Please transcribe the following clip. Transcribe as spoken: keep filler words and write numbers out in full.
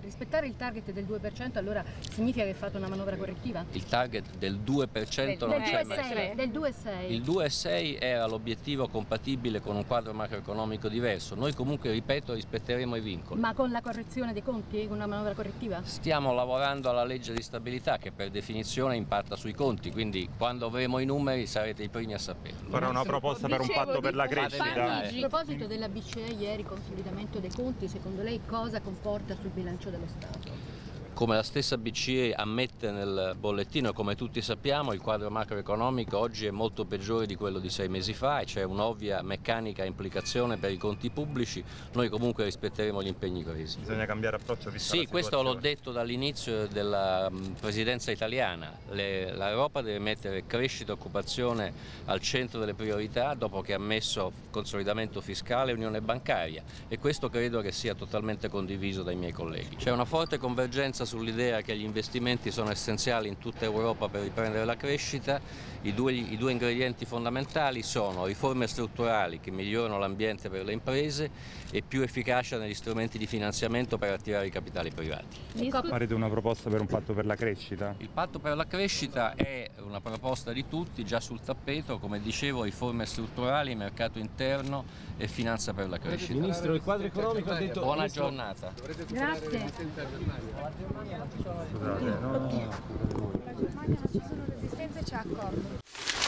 Rispettare il target del due per cento allora significa che fate una manovra correttiva? Il target del due per cento non c'è mai. Del due virgola sei. Il due virgola sei era l'obiettivo compatibile con un quadro macroeconomico diverso. Noi comunque, ripeto, rispetteremo i vincoli. Ma con la correzione dei conti, con una manovra correttiva? Stiamo lavorando alla legge di stabilità che per definizione impatta sui conti, quindi quando avremo i numeri sarete i primi a saperlo. Farà una proposta per un patto per la crescita. A proposito della B C E ieri, consolidamento dei conti, secondo lei cosa comporta sul bilancio dello Stato? Come la stessa B C E ammette nel bollettino e come tutti sappiamo, il quadro macroeconomico oggi è molto peggiore di quello di sei mesi fa e c'è un'ovvia meccanica implicazione per i conti pubblici. Noi comunque rispetteremo gli impegni presi. Bisogna cambiare approccio vista la Sì, questo l'ho situazione. detto dall'inizio della presidenza italiana. L'Europa deve mettere crescita e occupazione al centro delle priorità dopo che ha messo consolidamento fiscale e unione bancaria, e questo credo che sia totalmente condiviso dai miei colleghi. C'è una forte convergenza sull'idea che gli investimenti sono essenziali in tutta Europa per riprendere la crescita. I due, i due ingredienti fondamentali sono riforme strutturali che migliorano l'ambiente per le imprese e più efficacia negli strumenti di finanziamento per attirare i capitali privati. Farete una proposta per un patto per la crescita? Il patto per la crescita è una proposta di tutti, già sul tappeto, come dicevo, riforme strutturali, mercato interno e finanza per la crescita. Ministro, il quadro economico ha detto... Buona giornata. Grazie. Scusate, no. La Germania non ci sono resistenze, c'è accordo.